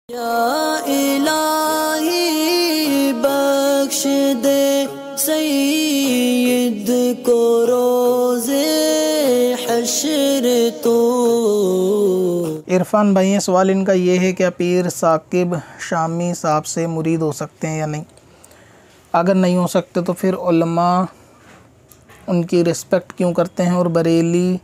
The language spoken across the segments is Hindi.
या इलाही बख्श दे सईद को रोज़े हश्र तो। इरफान भाई, सवाल इनका ये है कि पीर साकिब शामी साहब से मुरीद हो सकते हैं या नहीं। अगर नहीं हो सकते तो फिर उलमा उनकी रिस्पेक्ट क्यों करते हैं और बरेली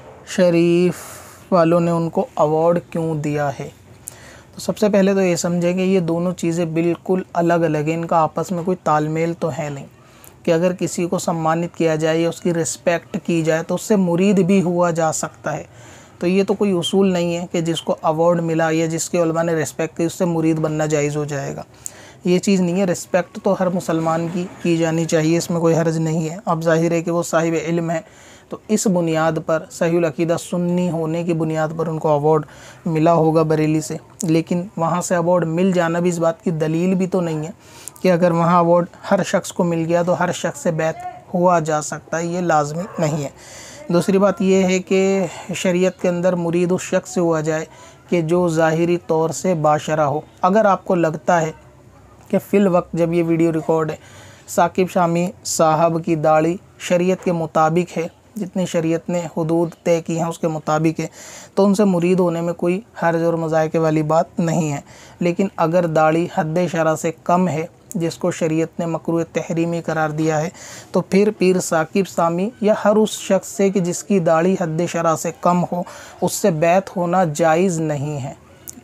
शरीफ वालों ने उनको अवार्ड क्यों दिया है। तो सबसे पहले तो ये समझें कि ये दोनों चीज़ें बिल्कुल अलग अलग हैं, इनका आपस में कोई तालमेल तो है नहीं कि अगर किसी को सम्मानित किया जाए या उसकी रिस्पेक्ट की जाए तो उससे मुरीद भी हुआ जा सकता है। तो ये तो कोई उसूल नहीं है कि जिसको अवार्ड मिला या जिसके उलमा ने रिस्पेक्ट की उससे मुरीद बनना जायज़ हो जाएगा। ये चीज़ नहीं है। रिस्पेक्ट तो हर मुसलमान की जानी चाहिए, इसमें कोई हर्ज नहीं है। अब जाहिर है कि वो साहिब इल्म है, तो इस बुनियाद पर सहीहुल अकीदा सुन्नी होने की बुनियाद पर उनको अवार्ड मिला होगा बरेली से। लेकिन वहाँ से अवार्ड मिल जाना भी इस बात की दलील भी तो नहीं है कि अगर वहाँ अवार्ड हर शख्स को मिल गया तो हर शख्स से बैत हुआ जा सकता है, ये लाजमी नहीं है। दूसरी बात यह है कि शरीयत के अंदर मुरीद उस शख्स से हुआ जाए कि जो ज़ाहिरी तौर से बाशरा हो। अगर आपको लगता है कि फ़िल वक्त जब ये वीडियो रिकॉर्ड है साकिब शामी साहब की दाढ़ी शरीयत के मुताबिक है, जितनी शरीयत ने हुदूद तय की हैं उसके मुताबिक है, तो उनसे मुरीद होने में कोई हर्ज और मज़ायके वाली बात नहीं है। लेकिन अगर दाढ़ी हद शरा से कम है, जिसको शरीयत ने मकरूह तहरीमी करार दिया है, तो फिर पीर साकिब शामी या हर उस शख्स से कि जिसकी दाढ़ी हद शरा से कम हो उससे बैत होना जायज़ नहीं है।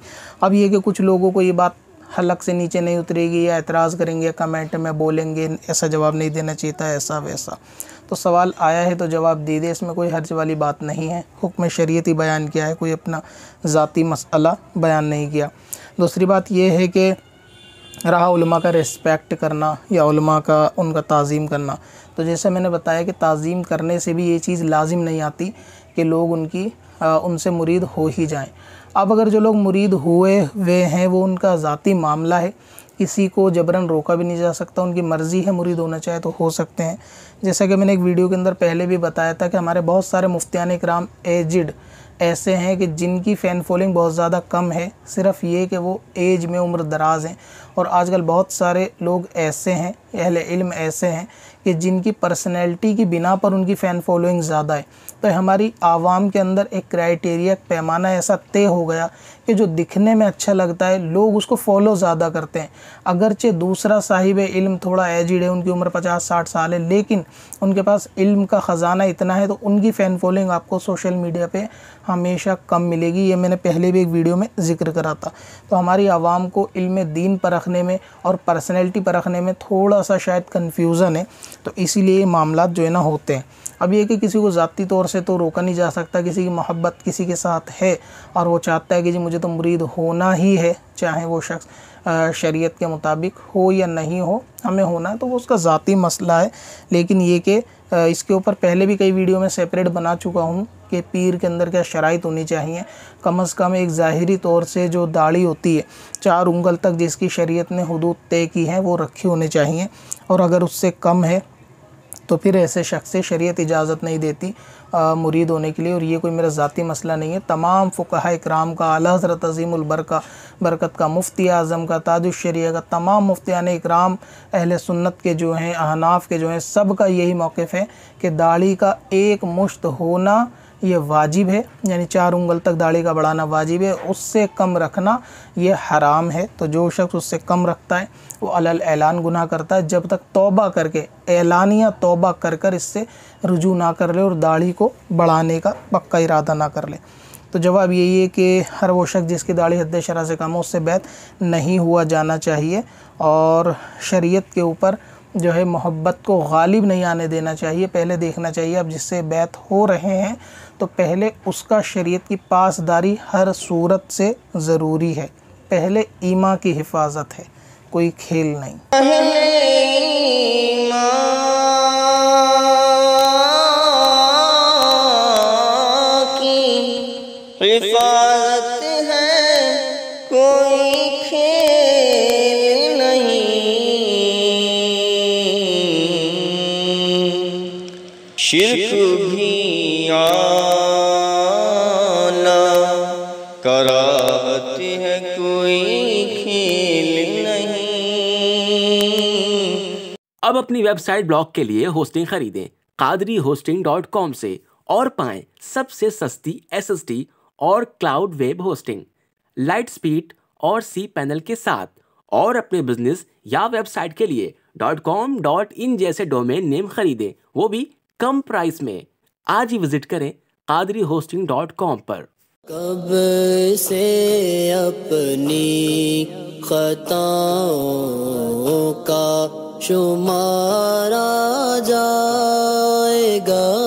अब ये कि कुछ लोगों को ये बात हलक से नीचे नहीं उतरेगी या एतराज़ करेंगे, कमेंट में बोलेंगे ऐसा जवाब नहीं देना चाहिए था, ऐसा वैसा। तो सवाल आया है तो जवाब दे दे, इसमें कोई हर्ज वाली बात नहीं है। हुक्म शरीयत ही बयान किया है, कोई अपना ज़ाती मसला बयान नहीं किया। दूसरी बात यह है कि रहा उलमा का रिस्पेक्ट करना या उलमा का उनका ताज़ीम करना, तो जैसे मैंने बताया कि ताज़ीम करने से भी ये चीज़ लाजिम नहीं आती कि लोग उनसे मुरीद हो ही जाएं। अब अगर जो लोग मुरीद हुए हैं वो उनका ज़ाती मामला है, किसी को जबरन रोका भी नहीं जा सकता, उनकी मर्ज़ी है, मुरीद होना चाहे तो हो सकते हैं। जैसा कि मैंने एक वीडियो के अंदर पहले भी बताया था कि हमारे बहुत सारे मुफ्तियान इकराम एजिड ऐसे हैं कि जिनकी फ़ैन फॉलोइंग बहुत ज़्यादा कम है, सिर्फ़ ये कि वो एज में उम्र दराज हैं। और आजकल बहुत सारे लोग ऐसे हैं, अहले इल्म ऐसे हैं कि जिनकी पर्सनैलिटी की बिना पर उनकी फ़ैन फॉलोइंग ज़्यादा है। तो हमारी आवाम के अंदर एक क्राइटेरिया पैमाना ऐसा तय हो गया कि जो दिखने में अच्छा लगता है लोग उसको फॉलो ज़्यादा करते हैं। अगरचे दूसरा साहिब इल्म थोड़ा एजिड है, उनकी उम्र 50-60 साल है, लेकिन उनके पास इल्म का ख़जाना इतना है तो उनकी फ़ैन फॉलोइंग आपको सोशल मीडिया पे हमेशा कम मिलेगी। ये मैंने पहले भी एक वीडियो में ज़िक्र करा था। तो हमारी आवाम को इल्म दीन परखने में और पर्सनैलिटी परखने में थोड़ा सा शायद कन्फ्यूज़न है, तो इसीलिए ये मामलात जो है ना होते हैं। अब ये कि किसी को ज़ाती तौर से तो रोका नहीं जा सकता, किसी की मोहब्बत किसी के साथ है और वो चाहता है कि जी मुझे तो मुरीद होना ही है, चाहे वो शख्स शरीयत के मुताबिक हो या नहीं हो, हमें होना है, तो वो उसका ज़ाती मसला है। लेकिन ये कि इसके ऊपर पहले भी कई वीडियो में सेपरेट बना चुका हूँ कि पीर के अंदर क्या शराइत होनी चाहिए। कम से कम एक ज़ाहिरी तौर से जो दाढ़ी होती है 4 उंगल तक जिसकी शरीयत ने हुदूद तय की है वो रखी होनी चाहिए, और अगर उससे कम है तो फिर ऐसे शख्स से शरीयत इजाज़त नहीं देती मुरीद होने के लिए। और ये कोई मेरा ज़ाती मसला नहीं है। तमाम फ़ुक़हा इकराम का, आला हज़रत अज़ीमुल बरकत का, मुफ्ती आज़म का, ताजुश शरिया का, तमाम मुफ्तियान इकराम अहले सुन्नत के जो हैं, अहनाफ के जो हैं, सब का यही मौक़िफ़ है कि दाढ़ी का एक मुश्त होना ये वाजिब है, यानी 4 उंगल तक दाढ़ी का बढ़ाना वाजिब है, उससे कम रखना ये हराम है। तो जो शख्स उससे कम रखता है वो अलल ऐलान गुनाह करता है, जब तक तौबा करके ऐलानिया तौबा कर कर इससे रुजू ना कर ले और दाढ़ी को बढ़ाने का पक्का इरादा ना कर ले। तो जवाब यही है कि हर वो शख्स जिसकी दाढ़ी हद शरा से कम हो उससे बैत नहीं हुआ जाना चाहिए, और शरीयत के ऊपर जो है मोहब्बत को गालिब नहीं आने देना चाहिए। पहले देखना चाहिए अब जिससे बैत हो रहे हैं तो पहले उसका शरीयत की पासदारी हर सूरत से ज़रूरी है। पहले ईमान की हिफाजत है, कोई खेल नहीं। हिफाजत है, कोई खेल नहीं। शिर्क भी आना कराहत है कोई खेल नहीं। अब अपनी वेबसाइट ब्लॉग के लिए होस्टिंग खरीदें qadrihosting.com से और पाएं सबसे सस्ती SSD और cloud web hosting, light speed और cPanel के साथ। और अपने बिजनेस या वेबसाइट के लिए .com .in जैसे डोमेन नेम खरीदें, वो भी कम प्राइस में। आज ही विजिट करें qadrihosting.com पर। कब से अपनी खताओं का शुमारा जाएगा।